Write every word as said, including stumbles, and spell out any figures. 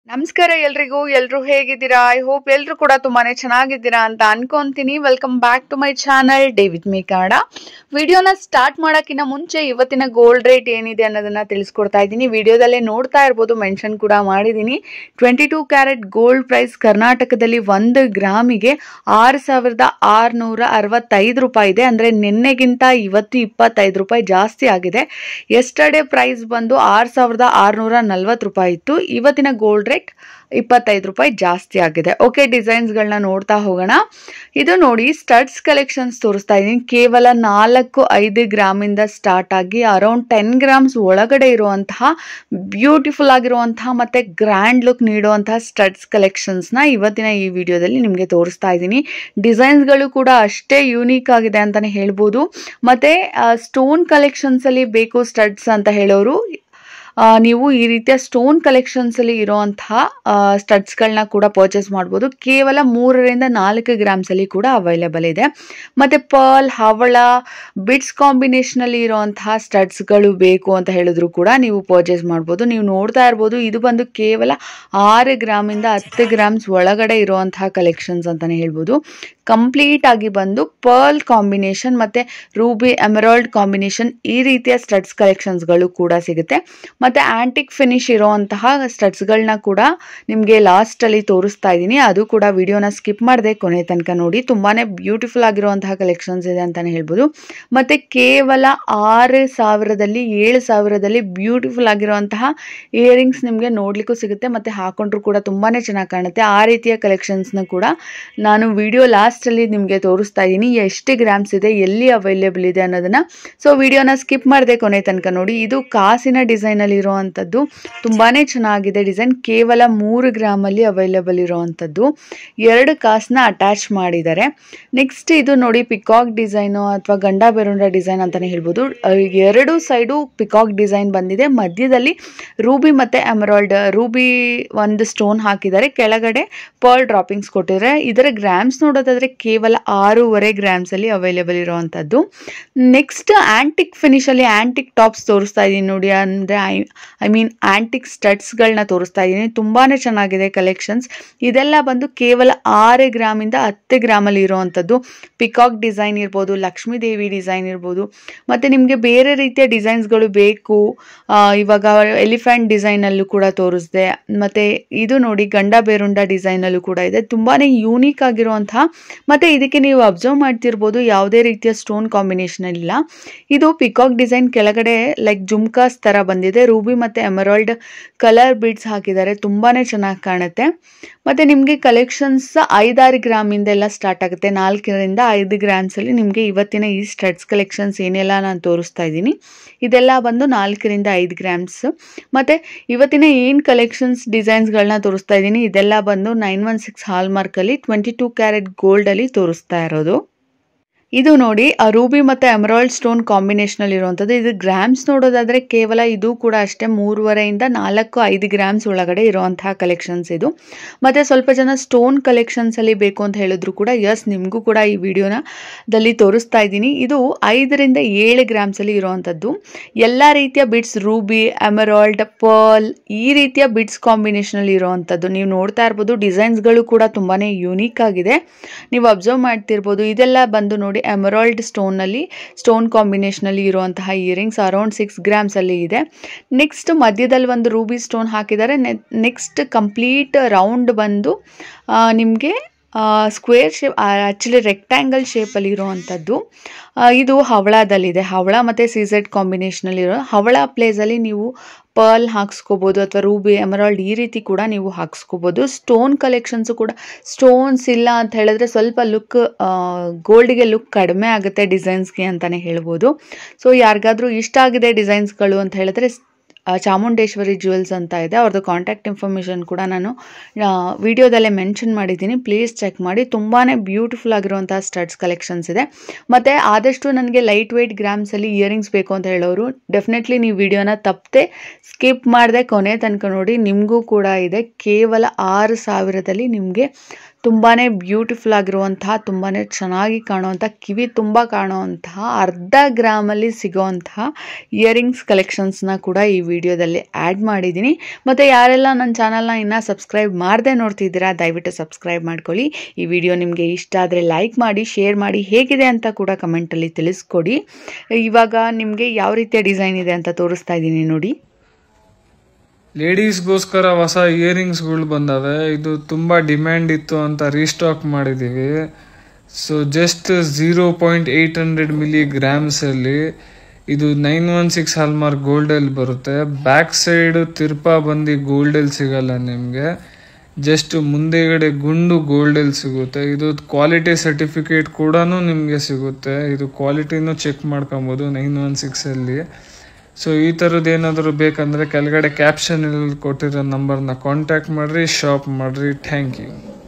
ನಮಸ್ಕಾರ ಎಲ್ರಿಗೂ. ಎಲ್ರು ಹೇಗಿದ್ದೀರಾ? ಐ ಹೋಪ್ ಎಲ್ರು ಕೂಡ ತುಂಬಾನೇ ಚೆನ್ನಾಗಿದ್ದೀರಾ ಅಂತ ಅನ್ಕೊಂತೀನಿ. Welcome back to my channel day with me Kannada. ವಿಡಿಯೋನ ಸ್ಟಾರ್ಟ್ ಮಾಡೋಕ್ಕಿಂತ ಮುಂಚೆ ಇವತ್ತಿನ ಗೋಲ್ಡ್ ರೇಟ್ ಏನಿದೆ ಅನ್ನೋದನ್ನ ತಿಳಿಸ್ಕೊಡ್ತಾ ಇದ್ದೀನಿ. ವಿಡಿಯೋದಲ್ಲೇ ನೋಡ್ತಾ ಇರ್ಬೋದು, ಮೆನ್ಷನ್ ಕೂಡ ಮಾಡಿದ್ದೀನಿ. Twenty two carat gold price ಕರ್ನಾಟಕದಲ್ಲಿ ಒಂದು ಗ್ರಾಮಿಗೆ ಆರು ಸಾವಿರದ ಆರುನೂರ ಅರವತ್ತೈದು ರೂಪಾಯಿ ಇದೆ. ಅಂದರೆ ನಿನ್ನೆಗಿಂತ ಇವತ್ತು ಇಪ್ಪತ್ತೈದು ರೂಪಾಯಿ ಜಾಸ್ತಿ ಆಗಿದೆ. ಎಸ್ಟರ್ಡೇ ಪ್ರೈಸ್ ಬಂದು ಆರು ಸಾವಿರದ ಆರುನೂರ ನಲ್ವತ್ತು ರೂಪಾಯಿ ಇತ್ತು. ಇವತ್ತಿನ ಗೋಲ್ಡ್ ರೇಟ್ ಇಪ್ಪತ್ತೈದು ರೂಪಾಯಿ ಜಾಸ್ತಿ ಆಗಿದೆ. ಓಕೆ, ಡಿಸೈನ್ಸ್ಗಳನ್ನ ನೋಡ್ತಾ ಹೋಗೋಣ. ಇದು ನೋಡಿ, ಸ್ಟಡ್ಸ್ ಕಲೆಕ್ಷನ್ಸ್ ತೋರಿಸ್ತಾ ಇದ್ದೀನಿ. ಕೇವಲ ನಾಲ್ಕು ಐದು ಗ್ರಾಮಿಂದ ಸ್ಟಾರ್ಟ್ ಆಗಿ ಅರೌಂಡ್ ಟೆನ್ ಗ್ರಾಮ್ಸ್ ಒಳಗಡೆ ಇರುವಂತಹ ಬ್ಯೂಟಿಫುಲ್ ಆಗಿರುವಂತಹ ಮತ್ತೆ ಗ್ರ್ಯಾಂಡ್ ಲುಕ್ ನೀಡುವಂತಹ ಸ್ಟಡ್ಸ್ ಕಲೆಕ್ಷನ್ಸ್ನ ಇವತ್ತಿನ ಈ ವಿಡಿಯೋದಲ್ಲಿ ನಿಮಗೆ ತೋರಿಸ್ತಾ ಇದ್ದೀನಿ. ಡಿಸೈನ್ಸ್ಗಳು ಕೂಡ ಅಷ್ಟೇ ಯೂನಿಕ್ ಆಗಿದೆ ಅಂತಾನೆ ಹೇಳ್ಬೋದು. ಮತ್ತೆ ಸ್ಟೋನ್ ಕಲೆಕ್ಷನ್ಸ್ ಅಲ್ಲಿ ಬೇಕು ಸ್ಟಡ್ಸ್ ಅಂತ ಹೇಳೋರು ನೀವು ಈ ರೀತಿಯ ಸ್ಟೋನ್ ಕಲೆಕ್ಷನ್ಸ್ ಅಲ್ಲಿ ಇರುವಂತಹ ಸ್ಟಡ್ಸ್ಗಳನ್ನ ಕೂಡ ಪರ್ಚೇಸ್ ಮಾಡ್ಬೋದು. ಕೇವಲ ಮೂರರಿಂದ ನಾಲ್ಕು ಗ್ರಾಮ್ಸ್ ಅಲ್ಲಿ ಕೂಡ ಅವೈಲೇಬಲ್ ಇದೆ. ಮತ್ತೆ ಪರ್ಲ್, ಹವಳ, ಬಿಟ್ಸ್ ಕಾಂಬಿನೇಷನ್ ಅಲ್ಲಿ ಇರುವಂತಹ ಸ್ಟಡ್ಸ್ಗಳು ಬೇಕು ಅಂತ ಹೇಳಿದ್ರು ಕೂಡ ನೀವು ಪರ್ಚೇಸ್ ಮಾಡ್ಬೋದು. ನೀವು ನೋಡ್ತಾ ಇರ್ಬೋದು, ಇದು ಬಂದು ಕೇವಲ ಆರು ಗ್ರಾಮಿಂದ ಹತ್ತು ಗ್ರಾಮ್ಸ್ ಒಳಗಡೆ ಇರುವಂತಹ ಕಲೆಕ್ಷನ್ಸ್ ಅಂತಾನೆ ಹೇಳ್ಬೋದು. ಕಂಪ್ಲೀಟ್ ಆಗಿ ಬಂದು ಪರ್ಲ್ ಕಾಂಬಿನೇಷನ್ ಮತ್ತೆ ರೂಬಿ ಎಮರಾಲ್ಡ್ ಕಾಂಬಿನೇಷನ್ ಈ ರೀತಿಯ ಸ್ಟಡ್ಸ್ ಕಲೆಕ್ಷನ್ಸ್ಗಳು ಕೂಡ ಸಿಗುತ್ತೆ. ಮತ್ತೆ ಆಂಟಿಕ್ ಫಿನಿಶ್ ಇರುವಂತಹ ಸ್ಟಡ್ಸ್ಗಳನ್ನ ಕೂಡ ನಿಮಗೆ ಲಾಸ್ಟ್ ಅಲ್ಲಿ ತೋರಿಸ್ತಾ ಇದ್ದೀನಿ. ಅದು ಕೂಡ ವಿಡಿಯೋನ ಸ್ಕಿಪ್ ಮಾಡದೆ ಕೊನೆ ತನಕ ನೋಡಿ. ತುಂಬಾನೇ ಬ್ಯೂಟಿಫುಲ್ ಆಗಿರುವಂತಹ ಕಲೆಕ್ಷನ್ಸ್ ಇದೆ ಅಂತಾನೆ ಹೇಳ್ಬೋದು. ಮತ್ತೆ ಕೇವಲ ಆರು ಸಾವಿರದಲ್ಲಿ ಏಳು ಸಾವಿರದಲ್ಲಿ ಬ್ಯೂಟಿಫುಲ್ ಆಗಿರುವಂತಹ ಇಯರಿಂಗ್ಸ್ ನಿಮಗೆ ನೋಡ್ಲಿಕ್ಕೂ ಸಿಗುತ್ತೆ. ಮತ್ತೆ ಹಾಕೊಂಡ್ರು ಕೂಡ ತುಂಬಾನೇ ಚೆನ್ನಾಗಿ ಕಾಣುತ್ತೆ. ಆ ರೀತಿಯ ಕಲೆಕ್ಷನ್ಸ್ನ ಕೂಡ ನಾನು ವಿಡಿಯೋ ಲಾಸ್ಟ್ ಅಲ್ಲಿ ನಿಮಗೆ ತೋರಿಸ್ತಾ ಇದ್ದೀನಿ. ಎಷ್ಟು ಗ್ರಾಮ್ಸ್ ಇದೆ, ಎಲ್ಲಿ ಅವೈಲೇಬಲ್ ಇದೆ ಅನ್ನೋದನ್ನ. ಸೊ ವಿಡಿಯೋನ ಸ್ಕಿಪ್ ಮಾಡದೆ ಕೊನೆ ತನಕ ನೋಡಿ. ಇದು ಕಾಸಿನ ಡಿಸೈನ್ ಅಲ್ಲಿ ಇರುವಂತದ್ದು, ತುಂಬಾನೇ ಚೆನ್ನಾಗಿದೆ ಡಿಸೈನ್. ಕೇವಲ ಮೂರು ಗ್ರಾಮ್ ಅಲ್ಲಿ ಅವೈಲೇಬಲ್ ಇರುವಂತದ್ದು, ಎರಡು ಕಾಸನ್ನ ಅಟ್ಯಾಚ್ ಮಾಡಿದ್ದಾರೆ. ನೆಕ್ಸ್ಟ್ ಇದು ನೋಡಿ, ಪಿಕಾಕ್ ಡಿಸೈನ್ ಅಥವಾ ಗಂಡ ಬೆರುಂಡ ಡಿಸೈನ್ ಅಂತಾನೆ ಹೇಳ್ಬೋದು. ಎರಡು ಸೈಡು ಪಿಕಾಕ್ ಡಿಸೈನ್ ಬಂದಿದೆ. ಮಧ್ಯದಲ್ಲಿ ರೂಬಿ ಮತ್ತೆ ಎಮರಾಲ್ಡ್, ರೂಬಿ ಒಂದು ಸ್ಟೋನ್ ಹಾಕಿದ್ದಾರೆ, ಕೆಳಗಡೆ ಪರ್ಲ್ ಡ್ರಾಪಿಂಗ್ಸ್ ಕೊಟ್ಟಿದ್ದಾರೆ. ಇದರ ಗ್ರಾಮ್ಸ್ ನೋಡೋದಾದ್ರೆ ಕೇವಲ ಆರೂವರೆ ಗ್ರಾಮ್ಸ್ ಅಲ್ಲಿ ಅವೈಲೇಬಲ್ ಇರುವಂತದ್ದು. ನೆಕ್ಸ್ಟ್ ಆಂಟಿಕ್ ಫಿನಿಶ್ ಅಲ್ಲಿ ಆಂಟಿಕ್ ಟಾಪ್ಸ್ ತೋರಿಸ್ತಾ ಇದೀನಿ ನೋಡಿ. ಅಂದ್ರೆ I I mean antique studs ಗಳನ್ನ ತೋರಿಸ್ತಾ ಇದ್ದೀನಿ. ತುಂಬಾನೇ ಚೆನ್ನಾಗಿದೆ ಕಲೆಕ್ಷನ್ಸ್. ಇದೆಲ್ಲ ಬಂದು ಕೇವಲ ಆರು ಗ್ರಾಮ್ ಇಂದ ಹತ್ತು ಗ್ರಾಮ್ ಅಲ್ಲಿ ಇರುವಂತದ್ದು. ಪಿಕಾಕ್ ಡಿಸೈನ್ ಇರ್ಬೋದು, ಲಕ್ಷ್ಮೀ ದೇವಿ ಡಿಸೈನ್ ಇರ್ಬೋದು, ಮತ್ತೆ ನಿಮ್ಗೆ ಬೇರೆ ರೀತಿಯ ಡಿಸೈನ್ಸ್ ಗಳು ಬೇಕು. ಇವಾಗ ಎಲಿಫೆಂಟ್ ಡಿಸೈನ್ ಅಲ್ಲೂ ಕೂಡ ತೋರಿಸಿದೆ. ಮತ್ತೆ ಇದು ನೋಡಿ, ಗಂಡ ಬೇರುಂಡ ಡಿಸೈನ್ ಅಲ್ಲೂ ಕೂಡ ಇದೆ. ತುಂಬಾನೇ ಯೂನಿಕ್ ಆಗಿರುವಂತಹ, ಮತ್ತೆ ಇದಕ್ಕೆ ನೀವು ಅಬ್ಸರ್ವ್ ಮಾಡ್ತಿರ್ಬೋದು, ಯಾವುದೇ ರೀತಿಯ ಸ್ಟೋನ್ ಕಾಂಬಿನೇಷನ್ ಇಲ್ಲ. ಇದು ಪಿಕಾಕ್ ಡಿಸೈನ್, ಕೆಳಗಡೆ ಲೈಕ್ ಜುಮ್ಕಾಸ್ ತರ ಬಂದಿದೆ. ರೂಬಿ ಮತ್ತೆ ಎಮರಾಲ್ಡ್ ಕಲರ್ ಬೀಡ್ಸ್ ಹಾಕಿದ್ದಾರೆ. ತುಂಬಾನೇ ಚೆನ್ನಾಗಿ ಕಾಣುತ್ತೆ. ಮತ್ತೆ ನಿಮ್ಗೆ ಕಲೆಕ್ಷನ್ಸ್ ಐದಾರು ಗ್ರಾಮ್ ಇಂದ ಎಲ್ಲ ಸ್ಟಾರ್ಟ್ ಆಗುತ್ತೆ. ನಾಲ್ಕರಿಂದ ಐದು ಗ್ರಾಮ್ಸ್ ಅಲ್ಲಿ ನಿಮ್ಗೆ ಇವತ್ತಿನ ಈ ಸ್ಟಡ್ಸ್ ಕಲೆಕ್ಷನ್ಸ್ ಏನೆಲ್ಲ ನಾನು ತೋರಿಸ್ತಾ ಇದ್ದೀನಿ, ಇದೆಲ್ಲ ಬಂದು ನಾಲ್ಕರಿಂದ ಐದು ಗ್ರಾಮ್ಸ್. ಮತ್ತೆ ಇವತ್ತಿನ ಏನ್ ಕಲೆಕ್ಷನ್ಸ್ ಡಿಸೈನ್ಸ್ ಗಳನ್ನ ತೋರಿಸ್ತಾ ಇದ್ದೀನಿ, ಇದೆಲ್ಲ ಬಂದು nine one six hallmark ಅಲ್ಲಿ ಟ್ವೆಂಟಿ ಟೂ ಕ್ಯಾರೆಟ್ ಗೋಲ್ಡ್ ಅಲ್ಲಿ ತೋರಿಸ್ತಾ ಇರೋದು. ಇದು ನೋಡಿ, ರೂಬಿ ಮತ್ತೆ ಎಮರಾಲ್ಡ್ ಸ್ಟೋನ್ ಕಾಂಬಿನೇಷನ್ ಅಲ್ಲಿ ಇರುವಂತದ್ದು. ಇದು ಗ್ರಾಮ್ಸ್ ನೋಡೋದಾದ್ರೆ ಕೇವಲ ಇದು ಕೂಡ ಅಷ್ಟೇ ಮೂರುವರೆಯಿಂದ ನಾಲ್ಕು ಐದು ಗ್ರಾಮ್ಸ್ ಒಳಗಡೆ ಇರುವಂತಹ ಕಲೆಕ್ಷನ್ಸ್ ಇದು. ಮತ್ತೆ ಸ್ವಲ್ಪ ಜನ ಸ್ಟೋನ್ ಕಲೆಕ್ಷನ್ಸ್ ಅಲ್ಲಿ ಬೇಕು ಅಂತ ಹೇಳಿದ್ರು ಕೂಡ, ಎಸ್ ನಿಮ್ಗೂ ಕೂಡ ಈ ವಿಡಿಯೋನ ದಲ್ಲಿ ತೋರಿಸ್ತಾ ಇದ್ದೀನಿ. ಇದು ಐದರಿಂದ ಏಳು ಗ್ರಾಮ್ಸ್ ಅಲ್ಲಿ ಇರುವಂತದ್ದು. ಎಲ್ಲಾ ರೀತಿಯ ಬಿಟ್ಸ್, ರೂಬಿ, ಎಮರಾಲ್ಡ್, ಪರ್ಲ್ ಈ ರೀತಿಯ ಬಿಟ್ಸ್ ಕಾಂಬಿನೇಷನ್ ಅಲ್ಲಿ ಇರುವಂತದ್ದು ನೀವು ನೋಡ್ತಾ ಇರ್ಬೋದು. ಡಿಸೈನ್ಸ್ ಗಳು ಕೂಡ ತುಂಬಾನೇ ಯೂನಿಕ್ ಆಗಿದೆ, ನೀವು ಅಬ್ಸರ್ವ್ ಮಾಡ್ತಿರ್ಬೋದು. ಇದೆಲ್ಲ ಬಂದು ನೋಡಿ ಎಮರಾಲ್ಡ್ ಸ್ಟೋನ್ ಅಲ್ಲಿ ಸ್ಟೋನ್ ಕಾಂಬಿನೇಷನ್ ಅಲ್ಲಿ ಇರುವಂತಹ ಇಯರಿಂಗ್ಸ್ ಅರೌಂಡ್ ಸಿಕ್ಸ್ ಗ್ರಾಮ್ಸ್ ಅಲ್ಲಿ ಇದೆ. ನೆಕ್ಸ್ಟ್ ಮಧ್ಯದಲ್ಲಿ ಒಂದು ರೂಬಿ ಸ್ಟೋನ್ ಹಾಕಿದ್ದಾರೆ. ನೆಕ್ಸ್ಟ್ ಕಂಪ್ಲೀಟ್ ರೌಂಡ್ ಬಂದು ನಿಮಗೆ square shape, actually rectangle shape ಅಲ್ಲಿ ಇರುವಂತದ್ದು. ಇದು ಹವಳದಲ್ಲಿದೆ. ಹವಳ ಮತ್ತೆ ಸಿಝೆಡ್ ಕಾಂಬಿನೇಷನ್ ಅಲ್ಲಿ ಇರೋ ಹವಳ ಪ್ಲೇಸ್ ಅಲ್ಲಿ ನೀವು ಪರ್ಲ್ ಹಾಕ್ಸ್ಕೋಬಹುದು ಅಥವಾ ರೂಬಿ ಎಮರಾಲ್ಡ್ ಈ ರೀತಿ ಕೂಡ ನೀವು ಹಾಕ್ಸ್ಕೋಬಹುದು. ಸ್ಟೋನ್ ಕಲೆಕ್ಷನ್ಸ್ ಕೂಡ, ಸ್ಟೋನ್ಸ್ ಇಲ್ಲ ಅಂತ ಹೇಳಿದ್ರೆ ಸ್ವಲ್ಪ ಲುಕ್ ಗೋಲ್ಡ್ಗೆ ಲುಕ್ ಕಡಿಮೆ ಆಗುತ್ತೆ ಡಿಸೈನ್ಸ್ಗೆ ಅಂತಾನೆ ಹೇಳ್ಬೋದು. ಸೊ ಯಾರಿಗಾದ್ರೂ ಇಷ್ಟ ಆಗಿದೆ ಡಿಸೈನ್ಸ್ಗಳು ಅಂತ ಹೇಳಿದ್ರೆ ಚಾಮುಂಡೇಶ್ವರಿ ಜ್ಯುವೆಲ್ಸ್ ಅಂತ ಇದೆ, ಅವ್ರದ್ದು ಕಾಂಟ್ಯಾಕ್ಟ್ ಇನ್ಫಾರ್ಮೇಷನ್ ಕೂಡ ನಾನು ವಿಡಿಯೋದಲ್ಲೇ ಮೆನ್ಷನ್ ಮಾಡಿದ್ದೀನಿ. ಪ್ಲೀಸ್ ಚೆಕ್ ಮಾಡಿ. ತುಂಬಾನೇ ಬ್ಯೂಟಿಫುಲ್ ಆಗಿರುವಂತಹ ಸ್ಟಡ್ಸ್ ಕಲೆಕ್ಷನ್ಸ್ ಇದೆ. ಮತ್ತೆ ಆದಷ್ಟು ನನಗೆ ಲೈಟ್ ವೇಟ್ ಗ್ರಾಮ್ಸ್ ಅಲ್ಲಿ ಇಯರಿಂಗ್ಸ್ ಬೇಕು ಅಂತ ಹೇಳೋರು ಡೆಫಿನೆಟ್ಲಿ ನೀವು ವಿಡಿಯೋನ ತಪ್ಪದೆ ಸ್ಕಿಪ್ ಮಾಡದೆ ಕೊನೆ ತನಕ ನೋಡಿ. ನಿಮಗೂ ಕೂಡ ಇದೆ. ಕೇವಲ ಆರು ಸಾವಿರದಲ್ಲಿ ನಿಮಗೆ ತುಂಬಾ ಬ್ಯೂಟಿಫುಲ್ ಆಗಿರುವಂತಹ ತುಂಬಾ ಚೆನ್ನಾಗಿ ಕಾಣುವಂಥ ಕಿವಿ ತುಂಬ ಕಾಣುವಂತಹ ಅರ್ಧ ಗ್ರಾಮಲ್ಲಿ ಸಿಗೋವಂತಹ ಇಯರಿಂಗ್ಸ್ ಕಲೆಕ್ಷನ್ಸ್ನ ಕೂಡ ಈ ವಿಡಿಯೋದಲ್ಲಿ ಆ್ಯಡ್ ಮಾಡಿದ್ದೀನಿ. ಮತ್ತು ಯಾರೆಲ್ಲ ನನ್ನ ಚಾನಲ್ನ ಇನ್ನೂ ಸಬ್ಸ್ಕ್ರೈಬ್ ಮಾಡದೆ ನೋಡ್ತಿದ್ದೀರಾ ದಯವಿಟ್ಟು ಸಬ್ಸ್ಕ್ರೈಬ್ ಮಾಡ್ಕೊಳ್ಳಿ. ಈ ವಿಡಿಯೋ ನಿಮಗೆ ಇಷ್ಟ ಆದರೆ ಲೈಕ್ ಮಾಡಿ, ಶೇರ್ ಮಾಡಿ, ಹೇಗಿದೆ ಅಂತ ಕೂಡ ಕಮೆಂಟಲ್ಲಿ ತಿಳಿಸ್ಕೊಡಿ. ಇವಾಗ ನಿಮಗೆ ಯಾವ ರೀತಿಯ ಡಿಸೈನ್ ಇದೆ ಅಂತ ತೋರಿಸ್ತಾ ಇದ್ದೀನಿ ನೋಡಿ. ಲೇಡೀಸ್ಗೋಸ್ಕರ ಹೊಸ ಇಯರಿಂಗ್ಸ್ಗಳು ಬಂದವೆ. ಇದು ತುಂಬ ಡಿಮ್ಯಾಂಡ್ ಇತ್ತು ಅಂತ ರೀಸ್ಟಾಕ್ ಮಾಡಿದ್ದೀವಿ. So just zero point eight hundred ಮಿಲಿ ಗ್ರಾಮ್ಸಲ್ಲಿ ಇದು ನೈನ್ ಒನ್ ಸಿಕ್ಸ್ ಹಾಲ್ಮಾರ್ಕ್ ಗೋಲ್ಡಲ್ಲಿ ಬರುತ್ತೆ. ಬ್ಯಾಕ್ ಸೈಡ್ ತಿರ್ಪಾ ಬಂದು ಗೋಲ್ಡಲ್ಲಿ ಸಿಗಲ್ಲ ನಿಮಗೆ, ಜಸ್ಟ್ ಮುಂದೆಗಡೆ ಗುಂಡು ಗೋಲ್ಡಲ್ಲಿ ಸಿಗುತ್ತೆ. ಇದು ಕ್ವಾಲಿಟಿ ಸರ್ಟಿಫಿಕೇಟ್ ಕೂಡ ನಿಮಗೆ ಸಿಗುತ್ತೆ. ಇದು ಕ್ವಾಲಿಟಿನೂ ಚೆಕ್ ಮಾಡ್ಕೊಬೋದು ನೈನ್ ಒನ್ ಸಿಕ್ಸಲ್ಲಿ. ಸೊ ಈ ಥರದ್ದು ಏನಾದರೂ ಬೇಕಂದರೆ ಕೆಳಗಡೆ ಕ್ಯಾಪ್ಷನಲ್ಲಿ ಕೊಟ್ಟಿರೋ ನಂಬರ್ನ ಕಾಂಟ್ಯಾಕ್ಟ್ ಮಾಡಿರಿ, ಶಾಪ್ ಮಾಡಿರಿ. Thank you.